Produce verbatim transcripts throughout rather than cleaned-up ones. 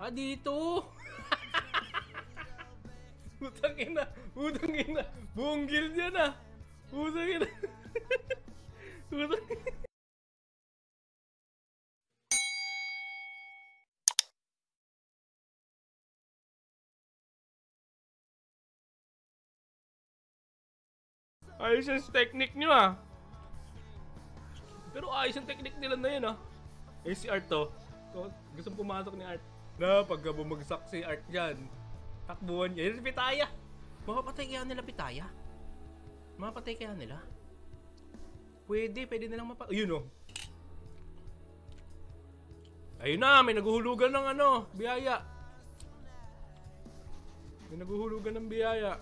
Ah, dito! Utang ina! Utang ina! Buong guild yan ah! Utang ina! Utang ina! Ayos yung technique nyo ah! Pero ayos yung technique nila na yun ah! Eh si Art to. So, gusto pumasok ni Art. Na pagka bumagsak si Art dyan, takbuhan niya. Yun si Pitaya! Mapapatay kaya nila Pitaya? Mapapatay kaya nila? Pwede, pwede nilang mapa... Ayun oh! Ayun na, may naguhulugan ng ano, biyaya. May naguhulugan ng biyaya.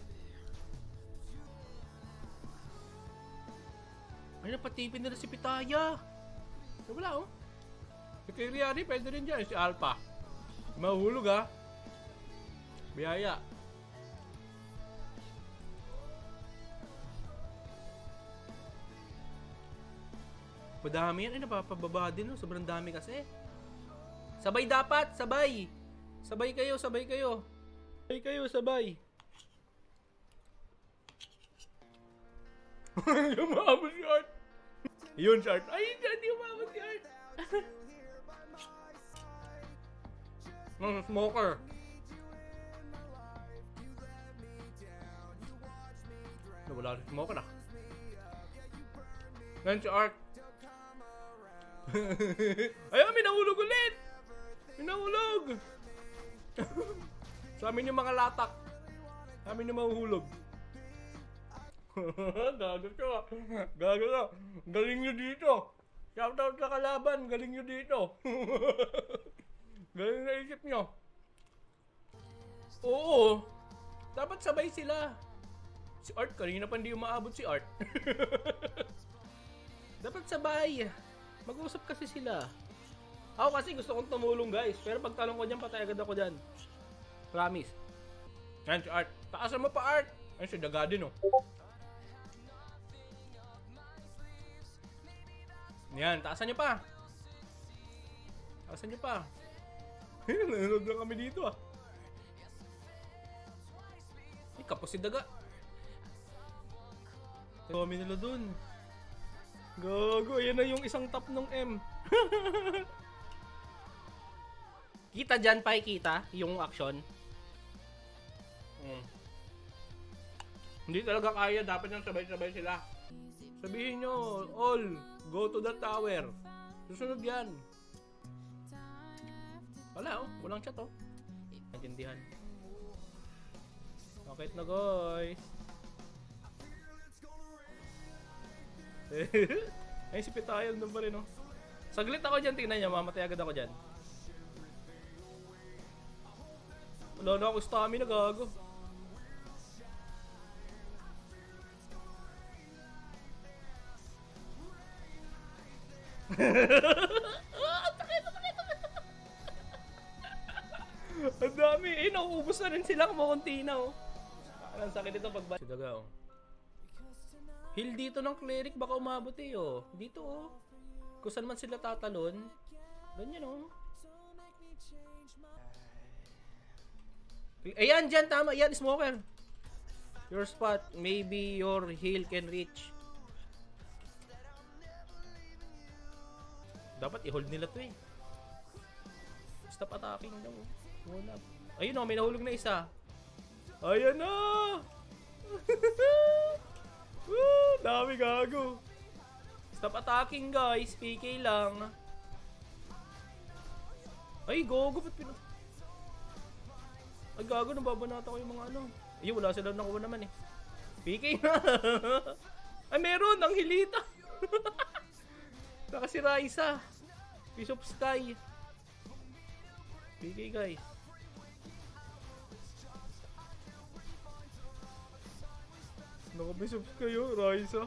Ay, napatipin nila si Pitaya. So, wala oh. Si Kiriari, pwede rin dyan. Si Alpha. Mahuhulog ha. Biyaya. Madami yan. Ay, napapababa din oh. Sobrang dami kasi. Sabay dapat, sabay. Sabay kayo, sabay kayo. Sabay kayo, sabay. Umabot si Art. Yun si Art. Ay, hindi umabot si Art. Ng smoker. Wala si smoker ah. Yan si Art. Ayun, may nahulog ulit. May nahulog. Sa amin yung mga latak. Sa amin yung mahuhulog. Gago ka. Gago ka. Galing nyo dito. Shoutout sa kalaban. Galing nyo dito. Galing na isip nyo. Oo. Dapat sabay sila. Si Art, kanina pa hindi umaabot si Art. Dapat sabay. Mag-uusap kasi sila. Ako kasi gusto kong tumulong guys. Pero pag talong ko dyan, patay agad ako dyan. Promise. Yan si Art. Taasan mo pa Art. Yan si Dagadin oh. Yan, taasan nyo pa. Taasan nyo pa. Nanonood lang kami dito ah. Ay, kapos si Daga. Kami nila dun. Gago, yan na yung isang top ng M. Kita dyan pa, kita yung action. Hmm. Hindi talaga kaya, dapat nang sabay-sabay sila. Sabihin nyo, all, go to the tower. Susunod yan. Wala oh, walang chat oh. Nagindihan. Okay na guys. Ay si Pitaya doon pa rin oh. Saglit ako dyan, tingnan nyo, mamatay agad ako dyan. Wala na ako stamina, gago. Ang dami eh, nauubos na rin sila kumakunti na oh. Parang sakit ito pag si Daga oh. Heal dito ng cleric, baka umabot eh oh. Dito oh. Kung saan man sila tatalon. Ganyan oh. Ayan dyan, tama. Ayan, smoker. Your spot, maybe your heal can reach. Dapat i-hold nila to eh. Stop attacking daw. Wala. Ayun oh, may nahulog na isa. Ayan na! Woo, dami gago. Stop attacking guys, P K lang. Ay, gogo, ba't pinag... Ay, gago, nababanata ko yung mga ano. Ayun, wala sila nakuha naman eh. P K na! Ay, meron! Ang hilita! Nakasira isa. Piece of sky. P K guys. Naka-piece of sky oh, Raisa.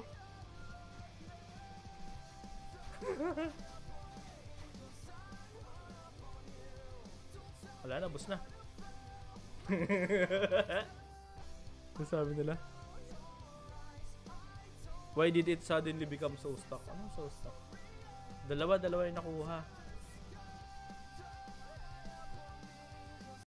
Wala na, boss na. Ano sabi nila? Why did it suddenly become so stuck? Anong so stuck? Dalawa, dalawa yung nakuha.